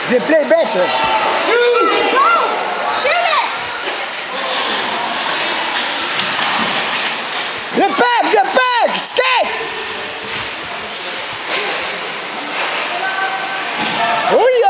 They play better. Shoot! Go! Shoot it! The pack! Skate! Oh yeah!